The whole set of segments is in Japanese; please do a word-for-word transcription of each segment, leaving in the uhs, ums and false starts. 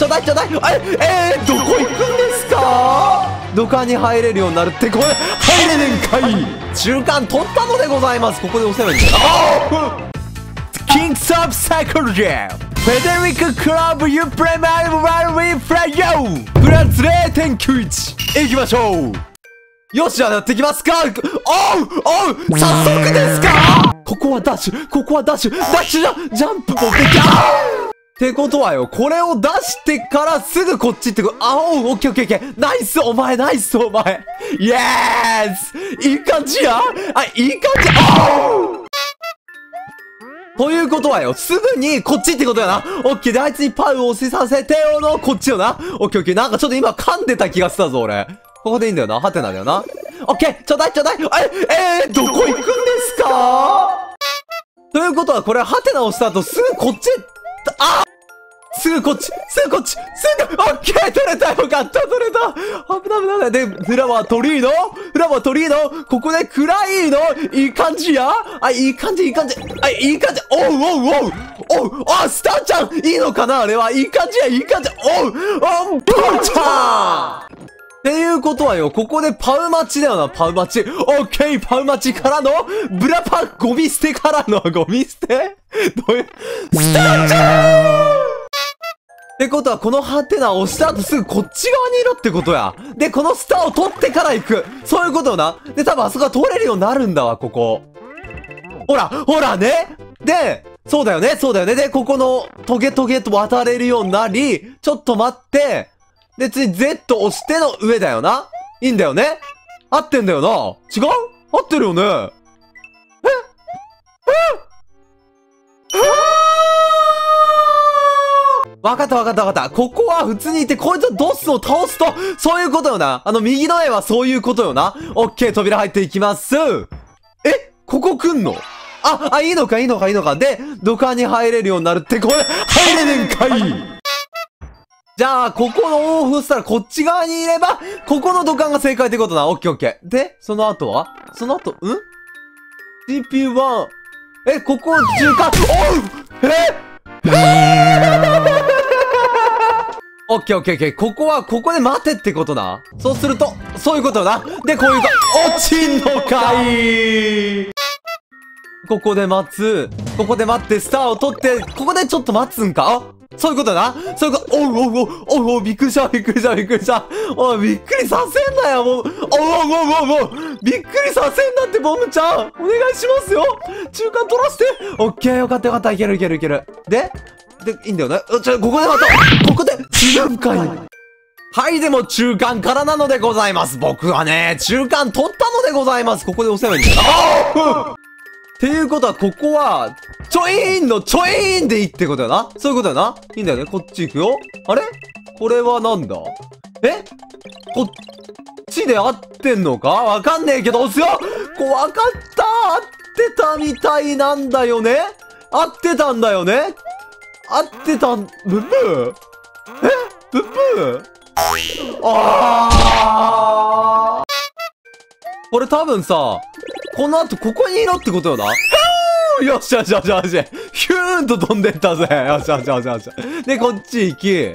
ちょうだいちょうだい。え、えー、どこ行くんですか？土管に入れるようになるって、これ、入れねんかい。中間取ったのでございます。ここで押せばいいんだよ。あキングスオブサイクルジェムフェデリッククラブユープレマイワルウィーフライヨープラス れいてんきゅういち いきましょう。よし、じゃあやっていきますか。おうおう早速ですか。ここはダッシュ、ここはダッシュ、ダッシュじゃ、ジャンプもでき、あってことはよ、これを出してからすぐこっちってこ、あおう、オッケーオッケーオッケー。ナイス、お前、ナイス、お前。イエースいい感じやあ、いい感じ、おうということはよ、すぐにこっちってことやな。オッケーで、あいつにパウを押しさせてよの、こっちよな。オッケーオッケー。なんかちょっと今噛んでた気がしたぞ、俺。ここでいいんだよな。ハテナだよな。オッケーちょうだいちょうだい。え、えー、どこ行くんですか？ということは、これ、ハテナをした後、すぐこっちへ、あすぐこっちすぐこっちすぐオッケー取れたよかった取れた危ない危ないで、フラワートリーノフラワートリーノここでクライのいい感じやあ、いい感じいい感じあ、いい感じおうおうおうおうあ、スターちゃんいいのかなあれはいい感じやいい感じおうおうパウちゃんっていうことはよ、ここでパウマチだよな、パウマチ。オッケー、パウマチからの、ブラパンゴミ捨てからの、ゴミ捨てどういう、スターちゃんってことは、このハテナを押した後すぐこっち側にいろってことや。で、このスターを取ってから行く。そういうことよな。で、多分あそこが取れるようになるんだわ、ここ。ほら、ほらね。で、そうだよね、そうだよね。で、ここのトゲトゲと渡れるようになり、ちょっと待って、で、次 Z 押しての上だよな。いいんだよね。合ってんだよな。違う？合ってるよね。え？え？わかったわかったわかった。ここは普通にいて、こいつをドスを倒すと、そういうことよな。あの、右の絵はそういうことよな。オッケー、扉入っていきます。え？ここ来んの？あ、あ、いいのかいいのかいいのか。で、土管に入れるようになるって、これ、入れねんかい！じゃあ、ここのオフしたらこっち側にいれば、ここの土管が正解ってことな。オッケーオッケー。で、その後はその後、ん ?シーピーユーワン。え、ここ中間、おうえオッケーオッケーオッケー。ここは、ここで待てってことな。そうすると、そういうことよな。で、こういうか、落ちんのかいここで待つ。ここで待って、スターを取って、ここでちょっと待つんかあそういうことだな。そういうこと、おうおうおうおうおうびっくりしたびっくりしたびっくりした。おい、びっくりさせんなよ、もう。おうおうおうおうびっくりさせんなって、ボムちゃん。お願いしますよ。中間取らせて。オッケー、よかったよかった。いけるいけるいける。でで、いいんだよね。ちょ、ここでまた、ここで、違うんかい。はい、でも中間からなのでございます。僕はね、中間取ったのでございます。ここで押せばいいんだよ。ああっていうことは、ここは、ちょいーんのちょいーんでいいってことだな。そういうことだな。いいんだよね。こっち行くよ。あれこれはなんだえこっちで合ってんのかわかんねえけど、押すよこう、わかった合ってたみたいなんだよね合ってたんだよね合ってたん、ブッブーえブッブーあーこれ多分さ、この後ここにいろってことよな。よっしゃよっしゃよっしゃよっしゃ。ヒューンと飛んでったぜ。よっしゃよっしゃよっしゃよっしゃ。で、こっち行き。え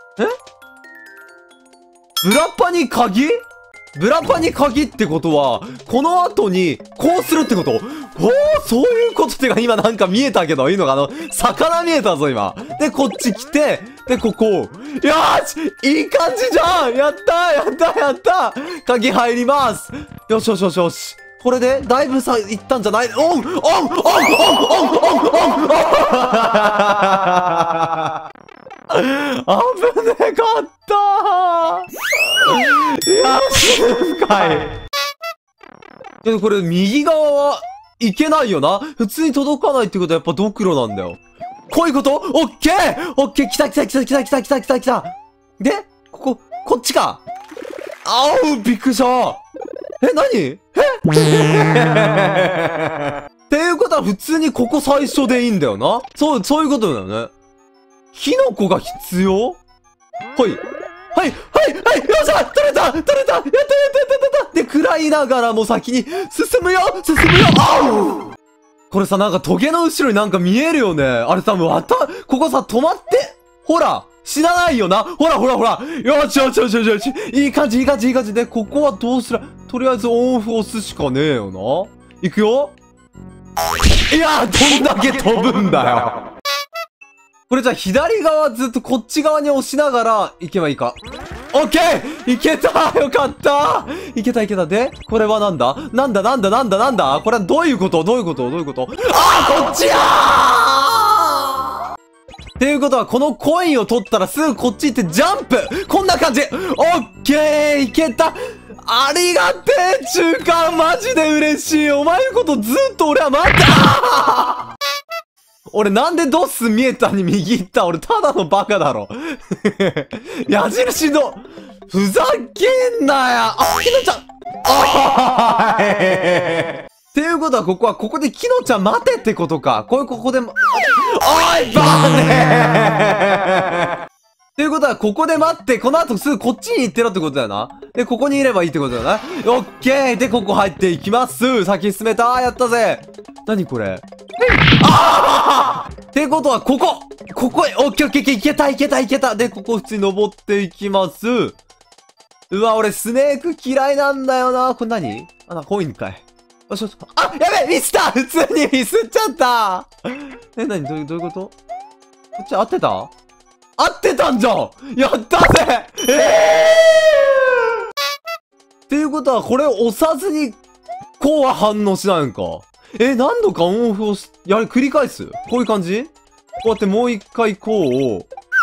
ブラパに鍵ブラパに鍵ってことは、この後に、こうするってことおー、そういうことってか、今なんか見えたけど、いいのかあの、魚見えたぞ、今。で、こっち来て、で、ここ。よーしいい感じじゃんやったーやったーやったー鍵入りますよしよしよしよし。これで、だいぶさ、いったんじゃないオンオンオンオンオンオンオンオン危ねかったーいや、死ぬんかい。けどこれ、右側はいけないよな。普通に届かないってことはやっぱドクロなんだよ。こういうことオッケーオッケー来た来た来た来た来た来た来た来たで、ここ、こっちか。あおびっくりしたえ、なにえっていうことは普通にここ最初でいいんだよな。そう、そういうことだよね。キノコが必要はい。はい、はい、はい、よっしゃ取れた取れたやったやったやったやったで、食らいながらも先に進むよ進むよあうこれさ、なんかトゲの後ろになんか見えるよね。あれ多分わた、ここさ、止まって、ほら死なないよな。ほらほらほら。よしよしよしよしよし。いい感じいい感じいい感じで、ここはどうする？とりあえずオンオフ押すしかねえよな。いくよ。いやー、どんだけ飛ぶんだよ。これじゃあ左側ずっとこっち側に押しながら行けばいいか。オッケーいけたよかったいけたいけた。で、これはなんだなんだなんだなんだなんだこれはどういうことどういうことどういうことあーこっちやーっていうことは、このコインを取ったらすぐこっち行ってジャンプこんな感じオッケーいけたありがてえ中間マジで嬉しいお前のことずっと俺は待った俺なんでドス見えたに右行った俺ただのバカだろ。矢印の、ふざけんなよあ、きのちゃんあーっていうことはここは、ここできのちゃん待てってことか。こういうここでも、おいバーネーっていうことは、ここで待って、この後すぐこっちに行ってろってことだよな。で、ここにいればいいってことだよな。オッケーで、ここ入っていきます。先進めたーやったぜ何これあーってことは、ここここへ、オッケーオッケーいけたいけたいけたで、ここ普通に登っていきます。うわ、俺スネーク嫌いなんだよな。これ何あ、な、コインかい。あ、ちょっと、あ、やべえミスった普通にミスっちゃったえ、なにどういう、どういうことこっち合ってた合ってたんじゃんやったぜええー、っていうことは、これを押さずに、こうは反応しないんか。え、何度かオンオフをし、やれ、繰り返すこういう感じこうやってもう一回こうを。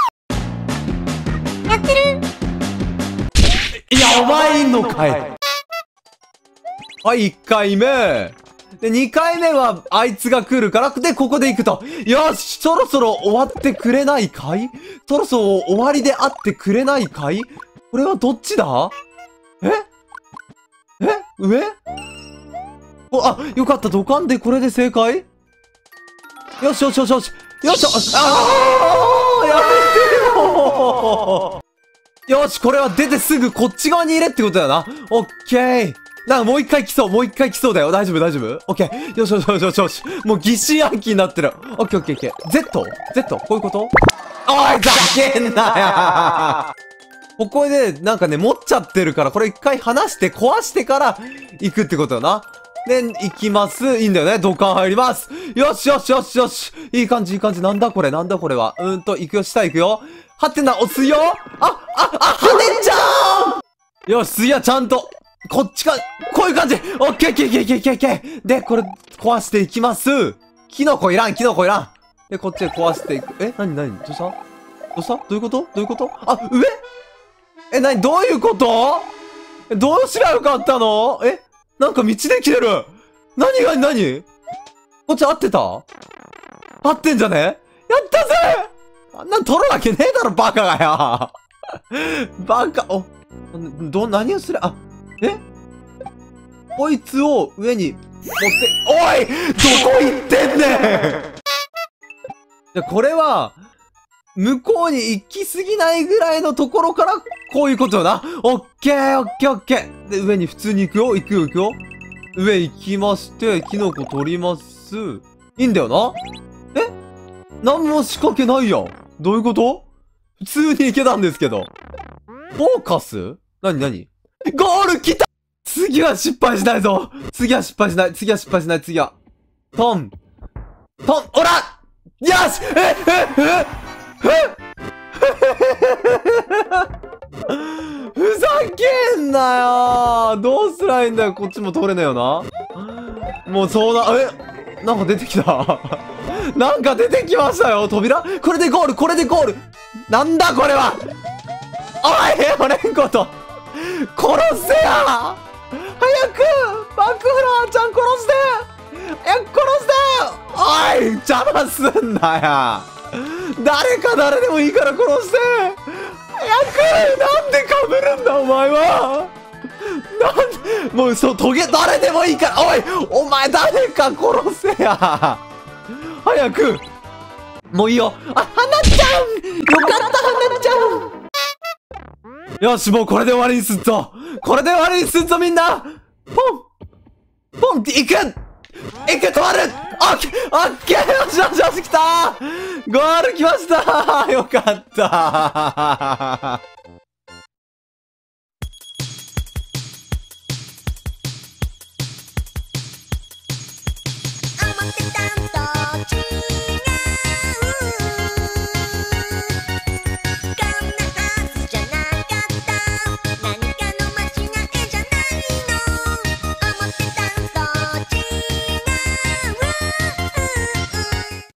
やってるいや、お前いんのかいはい、いっかいめ。で、にかいめは、あいつが来るから、で、ここで行くと。よし、そろそろ終わってくれないかいそろそろ終わりであってくれないかいこれはどっちだええ上お、あ、よかった、土管でこれで正解よしよしよしよし。よしよし、あーやめてよよし、これは出てすぐこっち側に入れってことだよな。オッケー。なんかもう一回来そう、もう一回来そうだよ。大丈夫、大丈夫オッケー。よしよしよしよしよし。もう疑心暗鬼になってる。オッケーオッケーオッケー。Z?Z? こういうことおい、ざけんなよここで、なんかね、持っちゃってるから、これ一回離して壊してから行くってことよな。で、行きます。いいんだよね。土管入ります。よしよしよしよし。いい感じ、いい感じ。なんだこれ、なんだこれは。うーんと、行くよ、下行くよ。はてな、押すよ。あ、あ、あ、はねちゃーんよし、次はちゃんと、こっちか、こういう感じ。オッケーオッケーオッケーオッケーオッケー。で、これ、壊していきます。キノコいらん、キノコいらん。で、こっちで壊していく。え、なになにどうしたどうしたどういうことどういうことあ、上え、なにどういうことえ、どうすりゃよかったのえなんか道できてる何が、何こっち合ってた合ってんじゃねやったぜあんなん取るわけねえだろ、バカがよバカ、お、ど、何をするあ、えこいつを上に持って、おいどこ行ってんねんじゃ、これは、向こうに行き過ぎないぐらいのところから、こういうことよな。オッケーオッケーオッケーで、上に普通に行くよ行くよ行くよ上行きまして、キノコ取ります。いいんだよなえなんも仕掛けないやん。どういうこと普通に行けたんですけど。フォーカスなになにゴール来た次は失敗しないぞ次は失敗しない次は失敗しない次は。トントンおらよしえええふざけんなよどうすりゃいいんだよこっちも通れねえよなもうそうな、えなんか出てきたなんか出てきましたよ扉これでゴールこれでゴールなんだこれはおい俺んこと殺せや早くバックフラーちゃん殺して早く殺しておい邪魔すんなや誰か誰でもいいから殺して早くなんでかぶるんだお前はなんでもうそうトゲ誰でもいいからおいお前誰か殺せや早くもういいよあ花ちゃんよかった花ちゃんよしもうこれで終わりにすんぞこれで終わりにすんぞみんなポンポンっていくいく止まるオッケーオッケーよしよしよし来たゴール来ましたよかった思ってたんだ